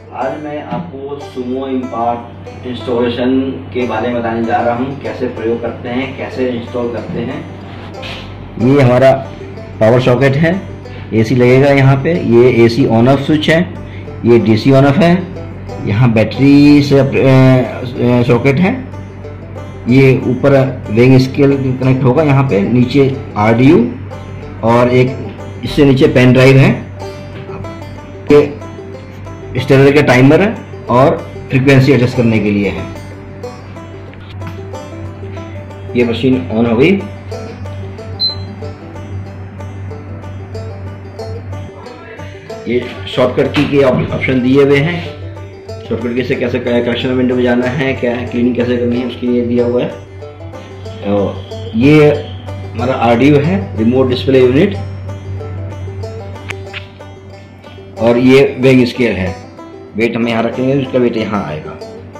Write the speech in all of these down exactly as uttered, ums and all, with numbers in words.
आज मैं आपको सुमो इम्पार्ट इंस्टॉलेशन के बारे में बताने जा रहा हूँ, कैसे प्रयोग करते हैं, कैसे इंस्टॉल करते हैं। ये हमारा पावर सॉकेट है, एसी लगेगा यहाँ पे। ये एसी ऑन ऑफ स्विच है, ये डीसी ऑन ऑफ है। यहाँ बैटरी से सॉकेट है। ये ऊपर वेइंग स्केल कनेक्ट होगा यहाँ पे, नीचे आरडीयू और एक इससे नीचे पेन ड्राइव है। ये स्टेरर का टाइमर है और फ्रीक्वेंसी एडजस्ट करने के लिए है। ये मशीन ऑन हो गई। ये शॉर्टकट की के ऑप्शन दिए हुए हैं। शॉर्टकट की से कैसे कनेक्शन विंडो में जाना है, क्या है क्लीनिंग कैसे करनी है, उसके लिए दिया हुआ है। तो ये हमारा आरडीयू है, रिमोट डिस्प्ले यूनिट, और ये वेइंग स्केल है। वेट हम यहाँ रखेंगे, उसका वेट यहाँ आएगा।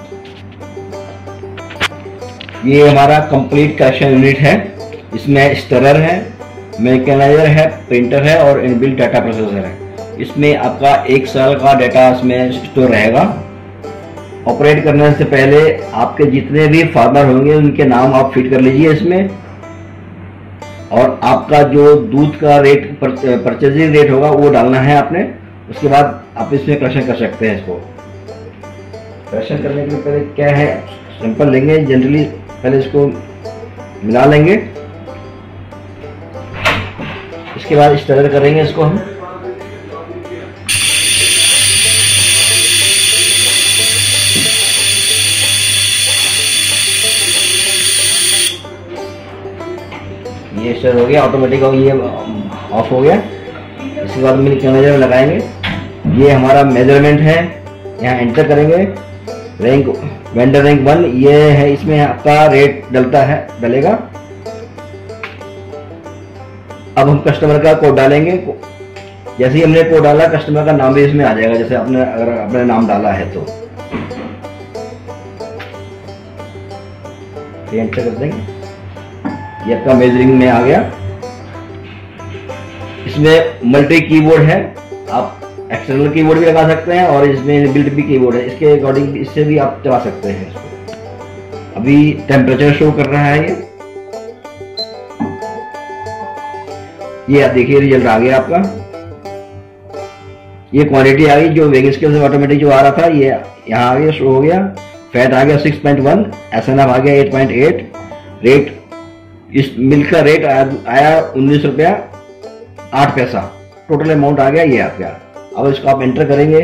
ये हमारा कंप्लीट कनेक्शन यूनिट है। इसमें स्टेरर है, मैकेनाइजर है, प्रिंटर है और इनबिल्ट डाटा प्रोसेसर है। इसमें आपका एक साल का डाटा इसमें स्टोर रहेगा। ऑपरेट करने से पहले आपके जितने भी फार्मर होंगे उनके नाम आप फीड कर लीजिए इसमें, और आपका जो दूध का रेट परचेजिंग रेट होगा वो डालना है आपने। उसके बाद आप इसमें कनेक्शन कर सकते हैं। इसको कनेक्शन करने के लिए पहले क्या है, सैंपल लेंगे। जनरली पहले इसको मिला लेंगे, इसके बाद स्टेरर करेंगे इसको हम। ये स्टेरर हो गया, ऑटोमेटिक हो, ये ऑफ हो गया। इसके बाद मिल्क मैनेजर में लगाएंगे। ये हमारा मेजरमेंट है, यहाँ एंटर करेंगे। रैंक वेंडर रैंक वन ये है, इसमें आपका रेट डलता है डलेगा। अब हम कस्टमर का कोड डालेंगे। जैसे ही हमने कोड डाला, कस्टमर का नाम भी इसमें आ जाएगा, जैसे आपने अगर अपने नाम डाला है तो ये एंटर कर देंगे। ये आपका मेजरिंग में आ गया। इसमें मल्टी कीबोर्ड है, आप एक्सटर्नल कीबोर्ड भी लगा सकते हैं और इसमें बिल्ट भी कीबोर्ड है। इसके अकॉर्डिंग इससे भी आप चला सकते हैं इसको। अभी टेम्परेचर शो कर रहा है ये ये आप देखिए, रिजल्ट आ गया आपका। ये क्वांटिटी आ गई, जो वेइंग स्केल से ऑटोमेटिक जो आ रहा था ये यहाँ आ गया, शो हो गया। फैट आ गया सिक्स पॉइंट वन, एसएनएफ आ गया एट पॉइंट एट। रेट, इस मिल्क का रेट आया उन्नीस रुपया आठ पैसा। टोटल अमाउंट आ गया ये आपका। अब इसको आप एंटर करेंगे,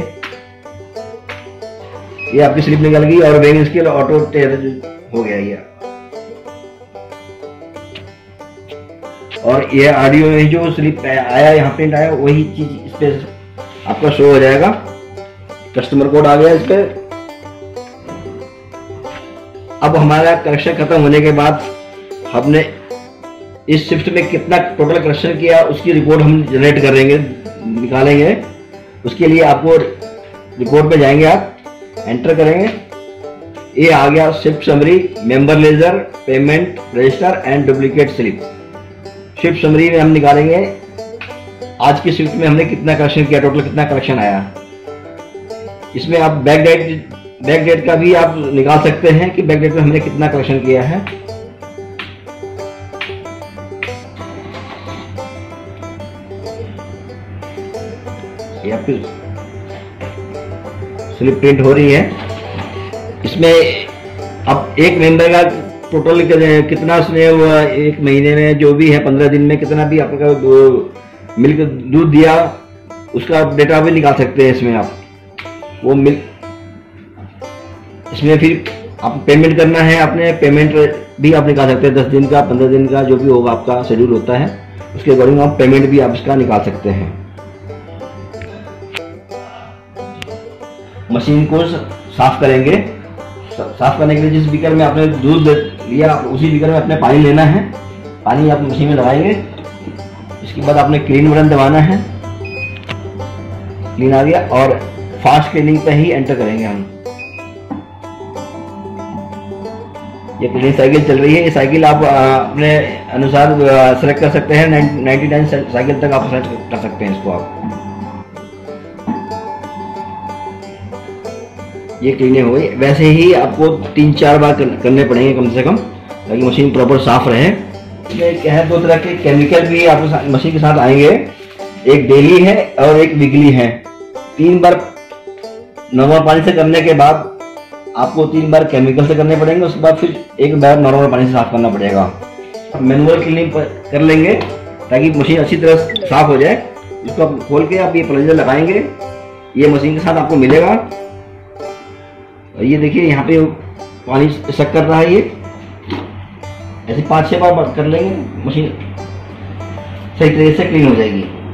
ये आपकी स्लिप निकल गई और वेइंग स्केल ऑटो टेर हो गया ये। और ये ऑडियो में जो स्लिप आया, यहाँ प्रिंट आया, वही चीज इस पे आपका शो हो जाएगा। कस्टमर कोड आ गया इस पे। अब हमारा कनेक्शन खत्म होने के बाद हमने इस शिफ्ट में कितना टोटल कनेक्शन किया उसकी रिपोर्ट हम जनरेट करेंगे, निकालेंगे। उसके लिए आपको रिपोर्ट पे जाएंगे, आप एंटर करेंगे। ये आ गया shift summary, member ledger, payment register and duplicate slip. Shift summary में हम निकालेंगे आज की शिफ्ट में हमने कितना कलेक्शन किया, टोटल कितना कलेक्शन आया। इसमें आप बैक डेट बैक डेट का भी आप निकाल सकते हैं कि बैक डेट में हमने कितना कलेक्शन किया है। ये आपकी स्लिप प्रिंट हो रही है। इसमें अब एक मेंबर का टोटल कितना उसने एक महीने में जो भी है, पंद्रह दिन में कितना भी आपका मिल्क दूध दिया, उसका डेटा भी निकाल सकते हैं इसमें आप। वो मिल्क इसमें फिर आप पेमेंट करना है, अपने पेमेंट भी आप निकाल सकते हैं। दस दिन का, पंद्रह दिन का, जो भी होगा आपका शेड्यूल होता है, उसके अकॉर्डिंग आप पेमेंट भी आप इसका निकाल सकते हैं। मशीन को साफ करेंगे। साफ करने के लिए जिस बीकर में आपने दूध लिया, उसी बीकर में अपने पानी लेना है। पानी आप मशीन में लगाएंगे। इसके बाद आपने क्लीन बटन दबाना है। क्लीन आ गया और फास्ट क्लीनिंग पे ही एंटर करेंगे हम। ये क्लीनिंग साइकिल चल रही है। ये साइकिल आप अपने अनुसार सेलेक्ट कर सकते हैं। नाइन्टी नाइन साइकिल तक आप सेलेक्ट कर सकते हैं इसको आप। ये क्लीनिंग हो गई। वैसे ही आपको तीन चार बार करने पड़ेंगे कम से कम, ताकि मशीन प्रॉपर साफ रहे। इसमें क्या है, दो तरह के केमिकल भी आपको मशीन के साथ आएंगे, एक डेली है और एक वीकली है। तीन बार नॉर्मल पानी से करने के बाद आपको तीन बार केमिकल से करने पड़ेंगे, उसके बाद फिर एक बार नॉर्मल पानी से साफ करना पड़ेगा। मैनुअल क्लीनिंग कर लेंगे ताकि मशीन अच्छी तरह साफ हो जाए। इसको आप खोल के आप ये प्लंजर लगाएंगे, ये मशीन के साथ आपको मिलेगा। और ये देखिए यहाँ पे पानी सक कर रहा है, ये ऐसे पाँच छह बार कर लेंगे, मशीन सही तरीके से क्लीन हो जाएगी।